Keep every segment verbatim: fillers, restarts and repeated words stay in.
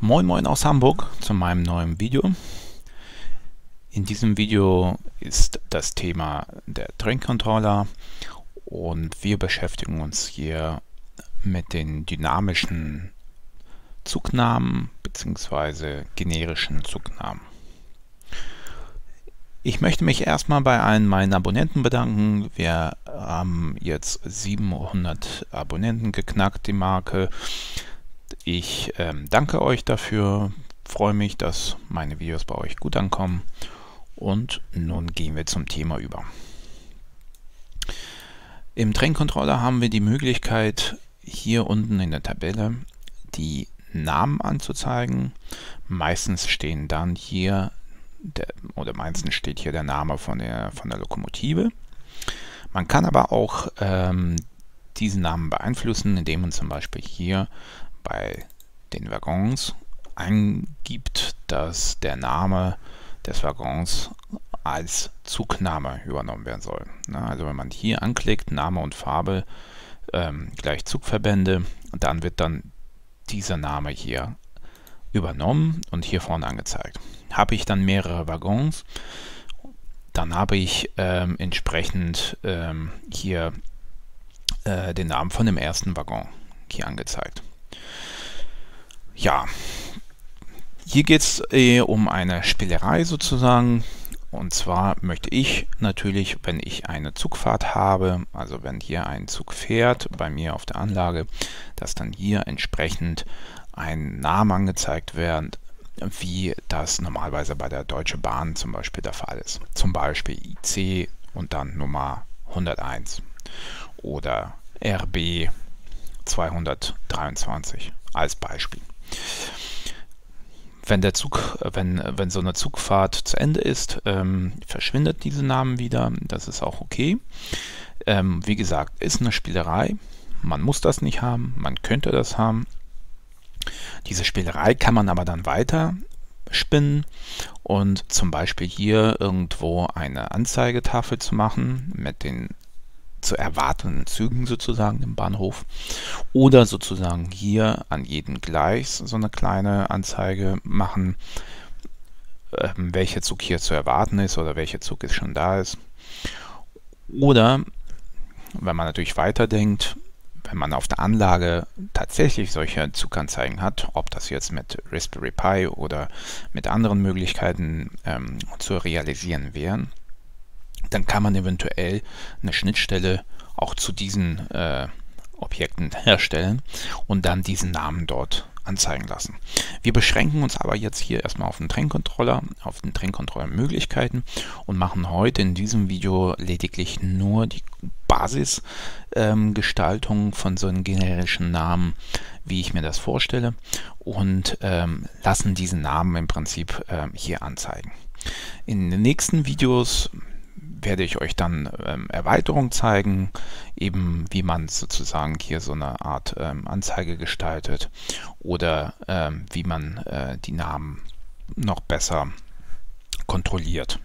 Moin Moin aus Hamburg zu meinem neuen Video. In diesem Video ist das Thema der Train Controller und wir beschäftigen uns hier mit den dynamischen Zugnamen bzw. generischen Zugnamen. Ich möchte mich erstmal bei allen meinen Abonnenten bedanken. Wir haben jetzt siebenhundert Abonnenten geknackt, die Marke. Ich ähm, danke euch dafür, freue mich, dass meine Videos bei euch gut ankommen und nun gehen wir zum Thema über. Im Train Controller haben wir die Möglichkeit, hier unten in der Tabelle die Namen anzuzeigen. Meistens stehen dann hier, der, oder meistens steht hier der Name von der, von der Lokomotive. Man kann aber auch ähm, diesen Namen beeinflussen, indem man zum Beispiel hier bei den Waggons eingibt, dass der Name des Waggons als Zugname übernommen werden soll. Also wenn man hier anklickt, Name und Farbe ähm, gleich Zugverbände, dann wird dann dieser Name hier übernommen und hier vorne angezeigt. Habe ich dann mehrere Waggons, dann habe ich ähm, entsprechend ähm, hier äh, den Namen von dem ersten Waggon hier angezeigt. Ja, hier geht es äh, um eine Spielerei sozusagen. Und zwar möchte ich natürlich, wenn ich eine Zugfahrt habe, also wenn hier ein Zug fährt bei mir auf der Anlage, dass dann hier entsprechend ein Name angezeigt wird, wie das normalerweise bei der Deutschen Bahn zum Beispiel der Fall ist. Zum Beispiel I C und dann Nummer hunderteins oder R B zweihundertdreiundzwanzig als Beispiel. Wenn der Zug, wenn, wenn so eine Zugfahrt zu Ende ist, ähm, verschwindet diese Namen wieder. Das ist auch okay. Ähm, wie gesagt, ist eine Spielerei. Man muss das nicht haben, man könnte das haben. Diese Spielerei kann man aber dann weiter spinnen und zum Beispiel hier irgendwo eine Anzeigetafel zu machen mit den zu erwartenden Zügen sozusagen im Bahnhof oder sozusagen hier an jedem Gleis so eine kleine Anzeige machen, äh, welcher Zug hier zu erwarten ist oder welcher Zug ist schon da ist. Oder wenn man natürlich weiterdenkt, wenn man auf der Anlage tatsächlich solche Zuganzeigen hat, ob das jetzt mit Raspberry Pi oder mit anderen Möglichkeiten ähm, zu realisieren wären, dann kann man eventuell eine Schnittstelle auch zu diesen äh, Objekten herstellen und dann diesen Namen dort anzeigen lassen. Wir beschränken uns aber jetzt hier erstmal auf den Train Controller, auf den Train Controller Möglichkeiten und machen heute in diesem Video lediglich nur die Basisgestaltung ähm, von so einem generischen Namen, wie ich mir das vorstelle, und ähm, lassen diesen Namen im Prinzip ähm, hier anzeigen. In den nächsten Videos werde ich euch dann ähm, Erweiterungen zeigen, eben wie man sozusagen hier so eine Art ähm, Anzeige gestaltet oder ähm, wie man äh, die Namen noch besser kontrolliert.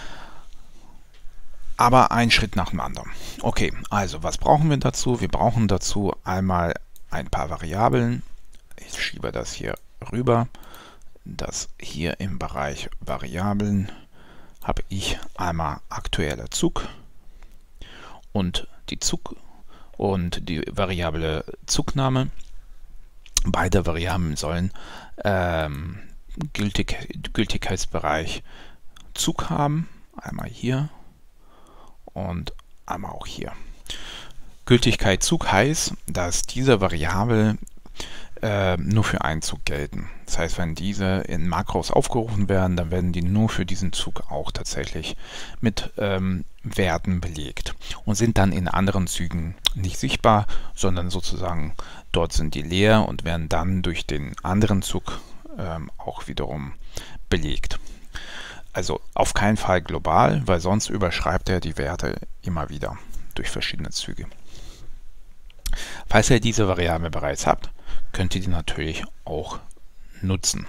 Aber ein Schritt nach dem anderen. Okay, also was brauchen wir dazu? Wir brauchen dazu einmal ein paar Variablen. Ich schiebe das hier rüber, das hier im Bereich Variablen habe ich einmal aktueller Zug und die Zug und die Variable Zugname. Beide Variablen sollen ähm, Gültig, Gültigkeitsbereich Zug haben, einmal hier und einmal auch hier. Gültigkeit Zug heißt, dass diese Variable äh, nur für einen Zug gelten. Das heißt, wenn diese in Makros aufgerufen werden, dann werden die nur für diesen Zug auch tatsächlich mit ähm, Werten belegt und sind dann in anderen Zügen nicht sichtbar, sondern sozusagen dort sind die leer und werden dann durch den anderen Zug ähm, auch wiederum belegt. Also auf keinen Fall global, weil sonst überschreibt er die Werte immer wieder durch verschiedene Züge. Falls ihr diese Variable bereits habt, könnt ihr die natürlich auch nutzen.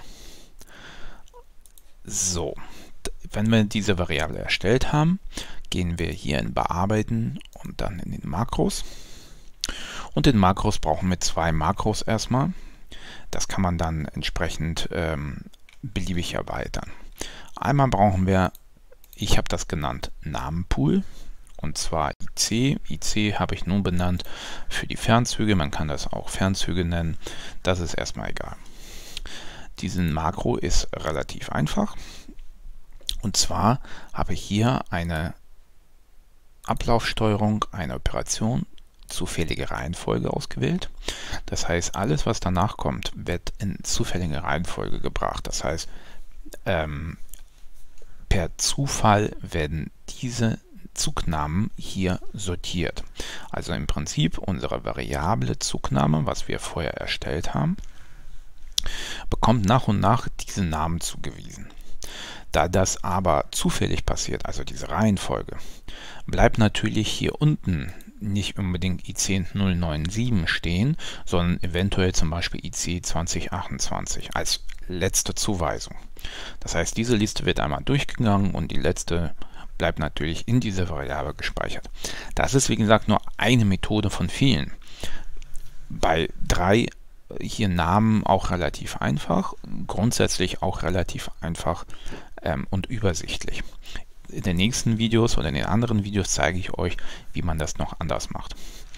So, wenn wir diese Variable erstellt haben, gehen wir hier in Bearbeiten und dann in den Makros. Und in Makros brauchen wir zwei Makros erstmal. Das kann man dann entsprechend ähm, beliebig erweitern. Einmal brauchen wir, ich habe das genannt, Namenpool. Und zwar I C. I C habe ich nun benannt für die Fernzüge. Man kann das auch Fernzüge nennen. Das ist erstmal egal. Diesen Makro ist relativ einfach. Und zwar habe ich hier eine Ablaufsteuerung, eine Operation, zufällige Reihenfolge ausgewählt. Das heißt, alles, was danach kommt, wird in zufällige Reihenfolge gebracht. Das heißt, ähm, per Zufall werden diese Zugnamen hier sortiert. Also im Prinzip unsere Variable Zugname, was wir vorher erstellt haben, bekommt nach und nach diese Namen zugewiesen. Da das aber zufällig passiert, also diese Reihenfolge, bleibt natürlich hier unten nicht unbedingt I C null neun sieben stehen, sondern eventuell zum Beispiel I C zwanzig achtundzwanzig als letzte Zuweisung. Das heißt, diese Liste wird einmal durchgegangen und die letzte bleibt natürlich in dieser Variable gespeichert. Das ist, wie gesagt, nur eine Methode von vielen. Bei drei hier Namen auch relativ einfach, grundsätzlich auch relativ einfach ähm, und übersichtlich. In den nächsten Videos oder in den anderen Videos zeige ich euch, wie man das noch anders macht.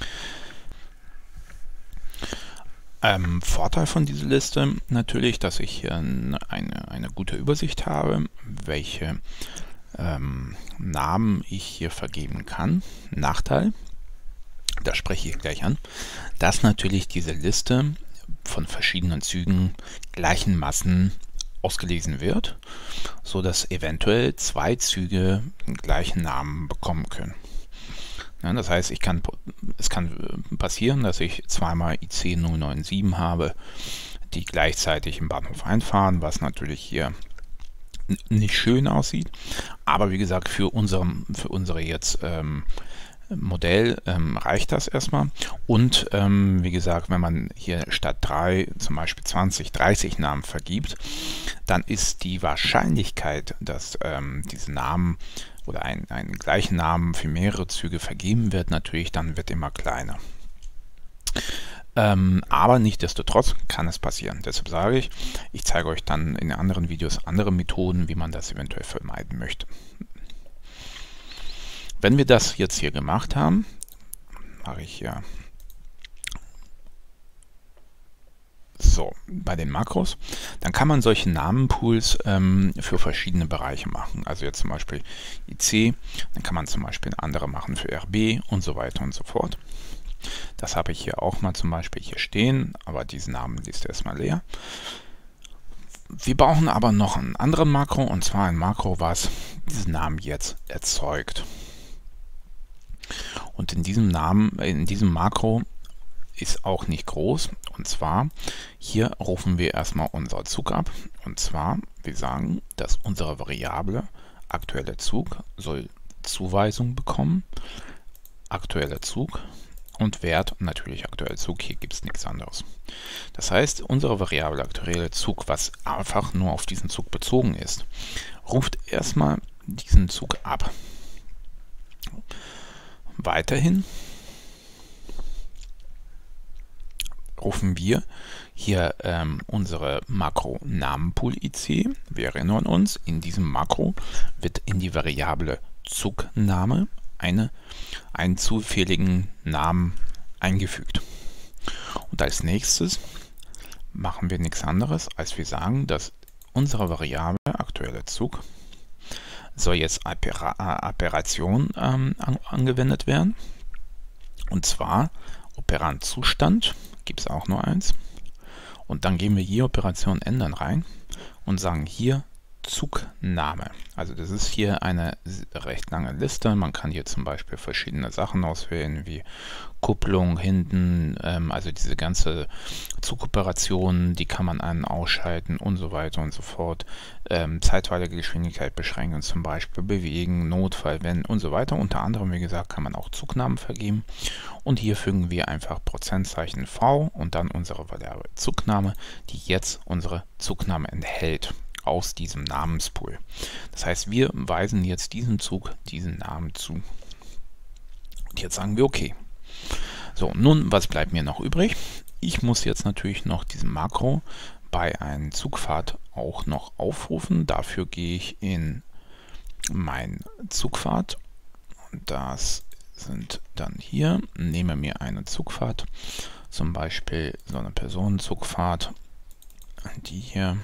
Ähm, Vorteil von dieser Liste natürlich, dass ich hier eine, eine gute Übersicht habe, welche ähm, Namen ich hier vergeben kann. Nachteil, da spreche ich gleich an, dass natürlich diese Liste von verschiedenen Zügen gleichen Massen ausgelesen wird, so dass eventuell zwei Züge den gleichen Namen bekommen können. Ja, das heißt, ich kann, es kann passieren, dass ich zweimal I C null neun sieben habe, die gleichzeitig im Bahnhof einfahren, was natürlich hier nicht schön aussieht. Aber wie gesagt, für, unserem, für unsere jetzt ähm, Modell ähm, reicht das erstmal. Und ähm, wie gesagt, wenn man hier statt drei zum Beispiel zwanzig, dreißig Namen vergibt, dann ist die Wahrscheinlichkeit, dass ähm, diese Namen oder ein, einen gleichen Namen für mehrere Züge vergeben wird, natürlich dann wird immer kleiner. Ähm, aber nichtsdestotrotz kann es passieren. Deshalb sage ich, ich zeige euch dann in anderen Videos andere Methoden, wie man das eventuell vermeiden möchte. Wenn wir das jetzt hier gemacht haben, mache ich hier so bei den Makros, dann kann man solche Namenpools ähm, für verschiedene Bereiche machen. Also jetzt zum Beispiel I C, dann kann man zum Beispiel andere machen für R B und so weiter und so fort. Das habe ich hier auch mal zum Beispiel hier stehen, aber diese Namenliste erstmal leer. Wir brauchen aber noch einen anderen Makro, und zwar ein Makro, was diesen Namen jetzt erzeugt. Und in diesem Namen, in diesem Makro ist auch nicht groß. Und zwar hier rufen wir erstmal unseren Zug ab. Und zwar, wir sagen, dass unsere Variable aktueller Zug soll Zuweisung bekommen. Aktueller Zug und Wert natürlich aktueller Zug. Hier gibt es nichts anderes. Das heißt, unsere Variable aktueller Zug, was einfach nur auf diesen Zug bezogen ist, ruft erstmal diesen Zug ab. Weiterhin rufen wir hier ähm, unsere Makro Namenpool I C. Wir erinnern uns, in diesem Makro wird in die Variable Zugname eine, einen zufälligen Namen eingefügt. Und als nächstes machen wir nichts anderes, als wir sagen, dass unsere Variable aktueller Zug soll jetzt Opera Operation ähm, an, angewendet werden. Und zwar Operand Zustand, gibt es auch nur eins. Und dann gehen wir hier Operation ändern rein und sagen hier Zugname. Also das ist hier eine recht lange Liste. Man kann hier zum Beispiel verschiedene Sachen auswählen, wie Kupplung hinten, ähm, also diese ganze Zugoperationen, die kann man an- ausschalten und so weiter und so fort. Ähm, zeitweilige Geschwindigkeit beschränken, zum Beispiel bewegen, Notfall, wenn und so weiter. Unter anderem, wie gesagt, kann man auch Zugnamen vergeben. Und hier fügen wir einfach Prozentzeichen V und dann unsere Variable Zugname, die jetzt unsere Zugname enthält aus diesem Namenspool. Das heißt, wir weisen jetzt diesem Zug diesen Namen zu. Und jetzt sagen wir okay. So, nun, was bleibt mir noch übrig? Ich muss jetzt natürlich noch diesen Makro bei einem Zugpfad auch noch aufrufen. Dafür gehe ich in mein Zugpfad. Das sind dann hier. Nehme mir einen Zugpfad, zum Beispiel so eine Personenzugpfad, die hier,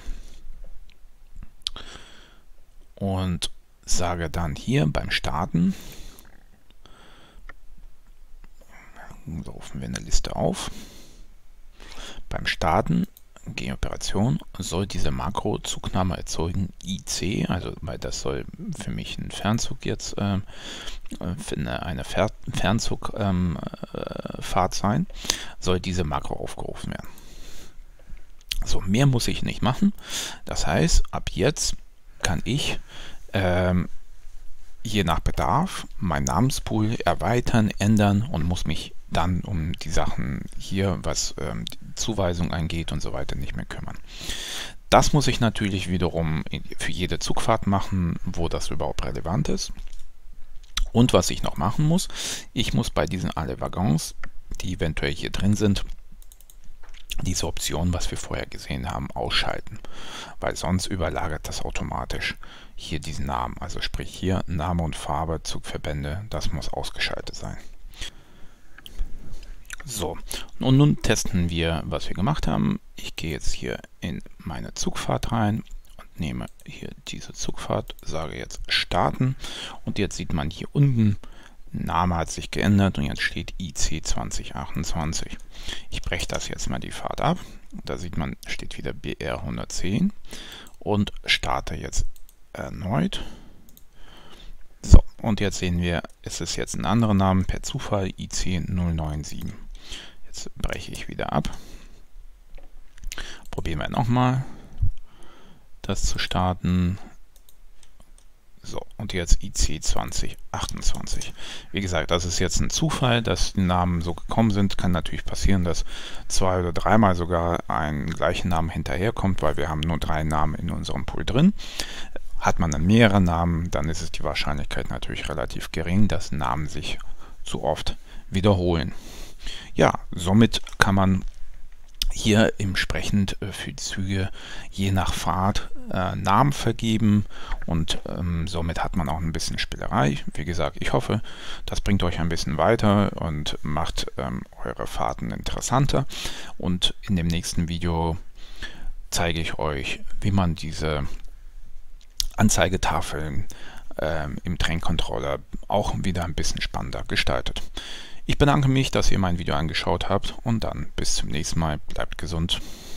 und sage dann hier beim Starten, so rufen wir eine Liste auf, beim Starten, G-Operation, soll diese Makro Zugname erzeugen I C, also weil das soll für mich ein Fernzug jetzt, äh, eine, eine Fer Fernzugfahrt ähm, äh, sein, soll diese Makro aufgerufen werden. So, mehr muss ich nicht machen. Das heißt, ab jetzt kann ich ähm, je nach Bedarf meinen Namenspool erweitern, ändern und muss mich dann um die Sachen hier, was ähm, die Zuweisung angeht und so weiter, nicht mehr kümmern. Das muss ich natürlich wiederum für jede Zugfahrt machen, wo das überhaupt relevant ist. Und was ich noch machen muss, ich muss bei diesen alle Waggons, die eventuell hier drin sind, diese Option, was wir vorher gesehen haben, ausschalten, weil sonst überlagert das automatisch hier diesen Namen. Also sprich hier Name und Farbe, Zugverbände, das muss ausgeschaltet sein. So, und nun testen wir, was wir gemacht haben. Ich gehe jetzt hier in meine Zugfahrt rein und nehme hier diese Zugfahrt, sage jetzt starten, und jetzt sieht man hier unten, Name hat sich geändert und jetzt steht I C zwanzig achtundzwanzig. Ich breche das jetzt mal die Fahrt ab. Da sieht man, steht wieder B R hundertzehn und starte jetzt erneut. So, und jetzt sehen wir, es ist jetzt ein anderer Name per Zufall, I C null neun sieben. Jetzt breche ich wieder ab. Probieren wir nochmal, das zu starten. So, und jetzt I C zwanzig achtundzwanzig. Wie gesagt, das ist jetzt ein Zufall, dass die Namen so gekommen sind. Kann natürlich passieren, dass zwei oder dreimal sogar ein gleichen Namen hinterherkommt, weil wir haben nur drei Namen in unserem Pool drin. Hat man dann mehrere Namen, dann ist es die Wahrscheinlichkeit natürlich relativ gering, dass Namen sich zu oft wiederholen. Ja, somit kann man hier entsprechend für die Züge je nach Fahrt äh, Namen vergeben, und ähm, somit hat man auch ein bisschen Spielerei. Wie gesagt, ich hoffe, das bringt euch ein bisschen weiter und macht ähm, eure Fahrten interessanter. Und in dem nächsten Video zeige ich euch, wie man diese Anzeigetafeln ähm, im Train-Controller auch wieder ein bisschen spannender gestaltet. Ich bedanke mich, dass ihr mein Video angeschaut habt, und dann bis zum nächsten Mal. Bleibt gesund.